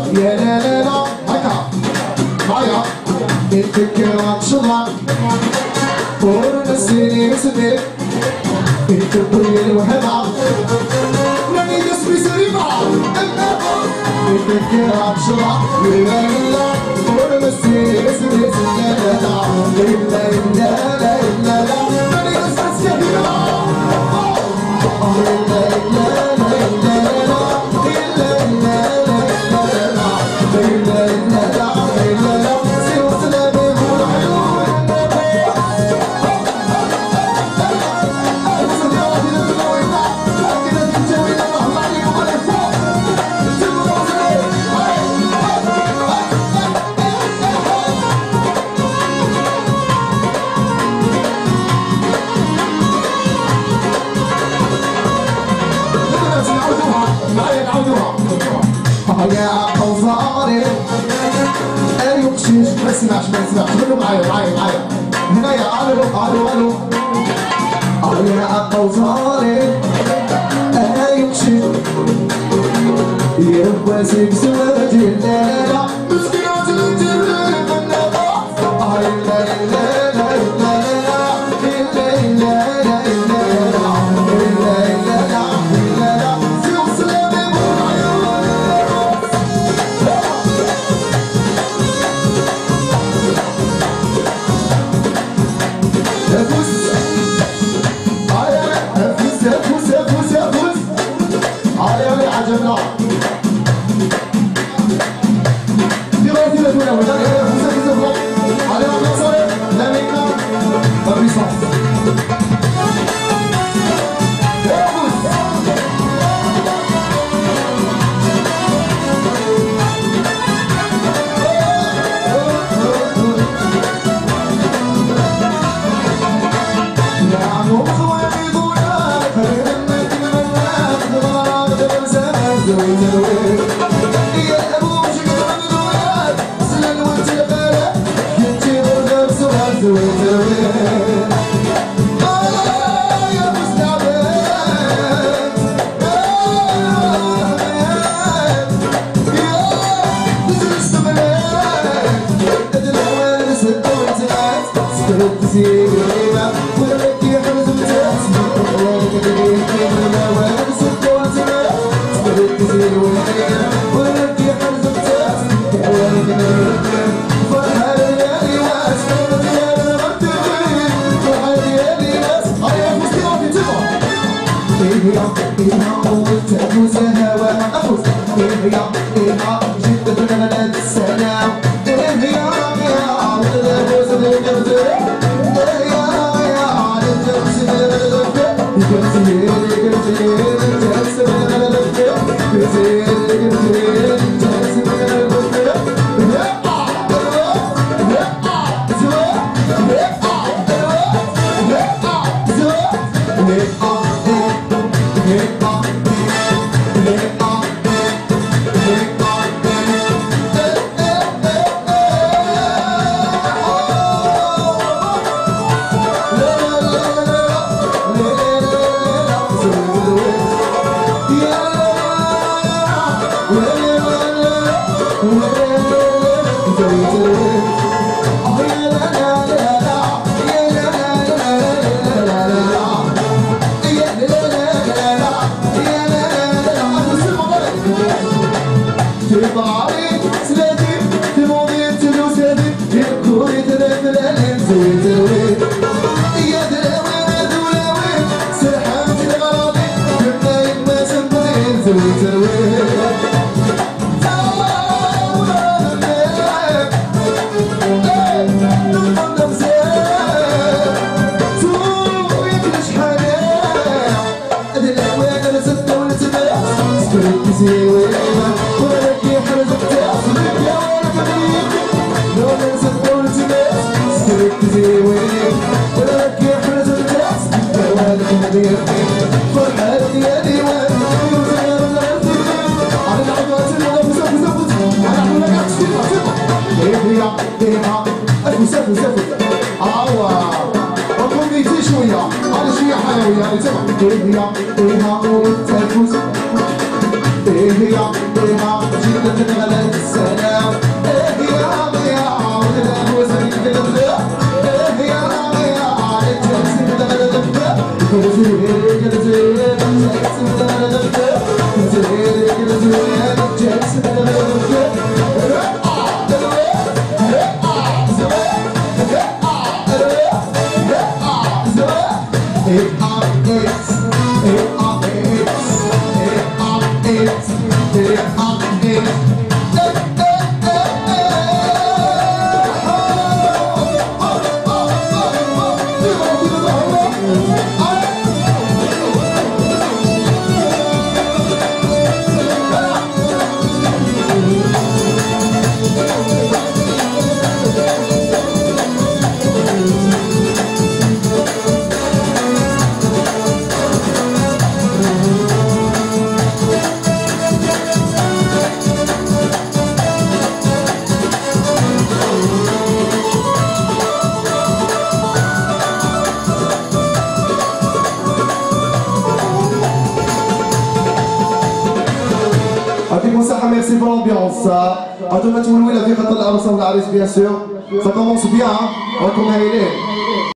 يا لا لا لا هكا معايا نتفكر ونشرع ونسيني وسبيك نتبري الوهبة ناني جسمي سريبة نتفكر ونشرع يا لا لا ونسيني وسبيك لا لا لا لا لا لا ناني جسمي سريبة يا قوصاري ايوه قشيش ما تسمعش خلوا معايا هنا يا الو يا قوصاري ايوه قشيش يا بواسيك سواتي لا لا مسكينات الجرير من نبع لا لا لا إيه يا جينا تنغلى السلام إيه يا ولد وزن كذا إيه يا الجلسة تنغلى دبا كذا الجلسة تنغلى دبا الجلسة تنغلى دبا Merci pour l'ambiance. À tout le monde, la vie, le arrosage, la bien sûr. Ça commence bien, on commence à y aller.